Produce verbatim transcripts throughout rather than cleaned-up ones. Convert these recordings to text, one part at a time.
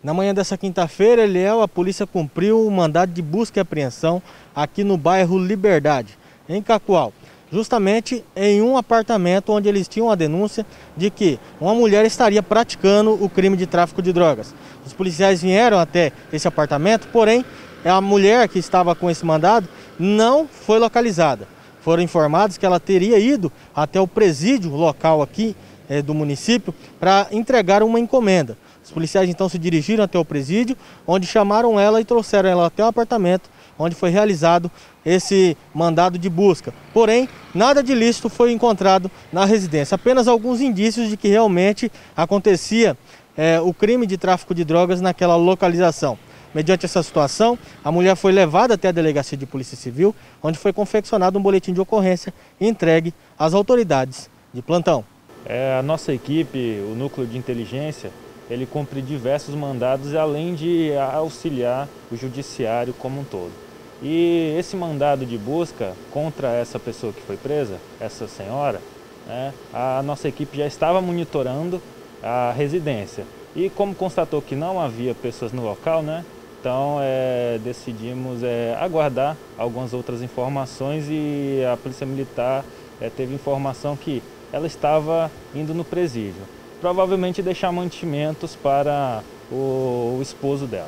Na manhã dessa quinta-feira, Eliel, a polícia cumpriu o mandado de busca e apreensão aqui no bairro Liberdade, em Cacoal. Justamente em um apartamento onde eles tinham a denúncia de que uma mulher estaria praticando o crime de tráfico de drogas. Os policiais vieram até esse apartamento, porém a mulher que estava com esse mandado não foi localizada. Foram informados que ela teria ido até o presídio local aqui é, do município para entregar uma encomenda. Os policiais então se dirigiram até o presídio, onde chamaram ela e trouxeram ela até o apartamento, onde foi realizado esse mandado de busca. Porém, nada de ilícito foi encontrado na residência, apenas alguns indícios de que realmente acontecia é, o crime de tráfico de drogas naquela localização. Mediante essa situação, a mulher foi levada até a delegacia de polícia civil, onde foi confeccionado um boletim de ocorrência e entregue às autoridades de plantão. É, a nossa equipe, o núcleo de inteligência, ele cumpre diversos mandados além de auxiliar o judiciário como um todo. E esse mandado de busca contra essa pessoa que foi presa, essa senhora, né, a nossa equipe já estava monitorando a residência. E como constatou que não havia pessoas no local, né, então é, decidimos é, aguardar algumas outras informações e a Polícia Militar é, teve informação que ela estava indo no presídio. Provavelmente deixar mantimentos para o, o esposo dela.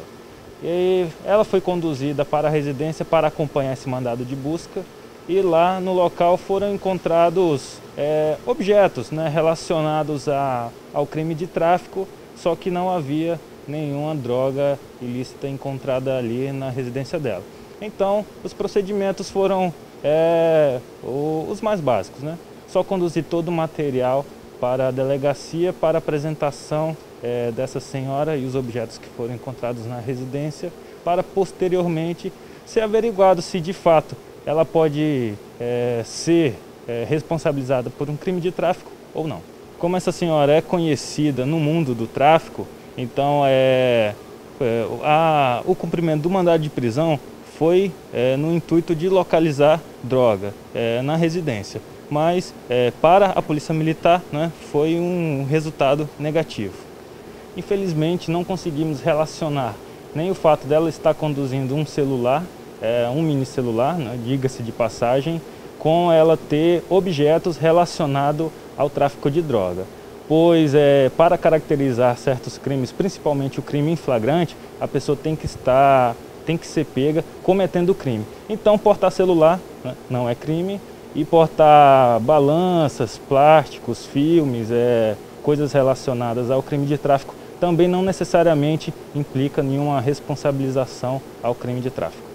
E ela foi conduzida para a residência para acompanhar esse mandado de busca e lá no local foram encontrados é, objetos, né, relacionados a, ao crime de tráfico, só que não havia nenhuma droga ilícita encontrada ali na residência dela. Então os procedimentos foram é, o, os mais básicos, né? Só conduzir todo o material para a delegacia para apresentação é, dessa senhora e os objetos que foram encontrados na residência, para posteriormente ser averiguado se de fato ela pode é, ser é, responsabilizada por um crime de tráfico ou não. Como essa senhora é conhecida no mundo do tráfico, então é, é, a, o cumprimento do mandado de prisão foi é, no intuito de localizar droga é, na residência. Mas é, para a Polícia Militar, né, foi um resultado negativo. Infelizmente não conseguimos relacionar nem o fato dela estar conduzindo um celular, é, um mini celular, né, diga-se de passagem, com ela ter objetos relacionados ao tráfico de droga. Pois é, para caracterizar certos crimes, principalmente o crime em flagrante, a pessoa tem que estar, tem que ser pega cometendo o crime. Então portar celular, né, não é crime. E portar balanças, plásticos, filmes, é, coisas relacionadas ao crime de tráfico também não necessariamente implica nenhuma responsabilização ao crime de tráfico.